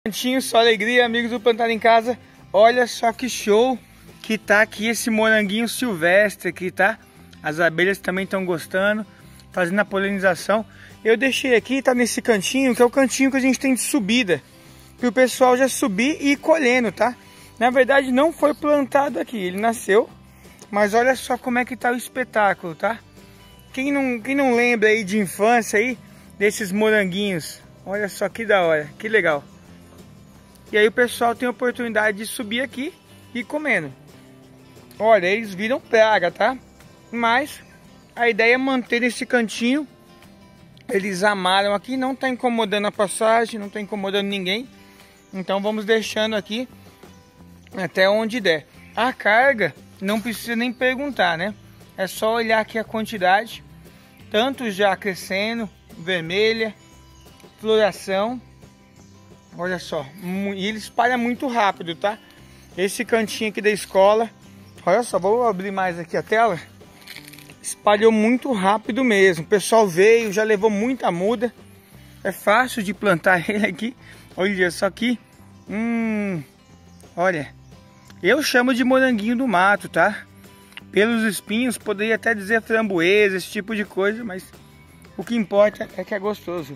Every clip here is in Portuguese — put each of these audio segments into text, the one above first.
Cantinho, só alegria, amigos do Plantar em Casa. Olha só que show que tá aqui esse moranguinho silvestre aqui, tá? As abelhas também estão gostando, fazendo a polinização. Eu deixei aqui, tá nesse cantinho, que é o cantinho que a gente tem de subida, para o pessoal já subir e ir colhendo, tá? Na verdade não foi plantado aqui, ele nasceu, mas olha só como é que tá o espetáculo, tá? Quem não lembra aí de infância aí, desses moranguinhos, olha só que da hora, que legal. E aí o pessoal tem a oportunidade de subir aqui e ir comendo. Olha, eles viram praga, tá? Mas a ideia é manter esse cantinho. Eles amaram aqui, não tá incomodando a passagem, não tá incomodando ninguém. Então vamos deixando aqui até onde der. A carga não precisa nem perguntar, né? É só olhar aqui a quantidade. Tanto já crescendo, vermelha, floração. Olha só, e ele espalha muito rápido, tá? Esse cantinho aqui da escola, olha só, vou abrir mais aqui a tela. Espalhou muito rápido mesmo. O pessoal veio, já levou muita muda. É fácil de plantar ele aqui. Olha só aqui. Olha, eu chamo de moranguinho do mato, tá? Pelos espinhos, poderia até dizer framboesa, esse tipo de coisa, mas o que importa é que é gostoso.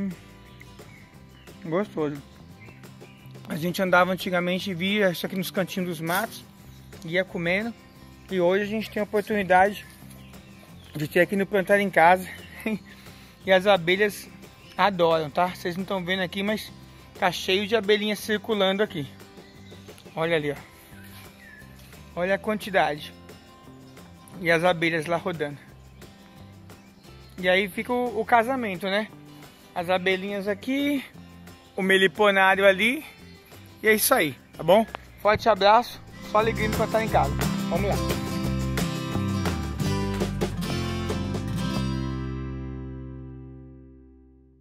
Gostoso. A gente andava antigamente e via isso aqui nos cantinhos dos matos, ia comendo, e hoje a gente tem a oportunidade de ter aqui no Plantar em Casa. E as abelhas adoram, tá? Vocês não estão vendo aqui, mas tá cheio de abelhinhas circulando aqui. Olha ali, ó. Olha a quantidade. E as abelhas lá rodando. E aí fica o casamento, né? As abelhinhas aqui, o meliponário ali, e é isso aí, tá bom? Forte abraço, só alegria de Plantar em Casa. Vamos lá.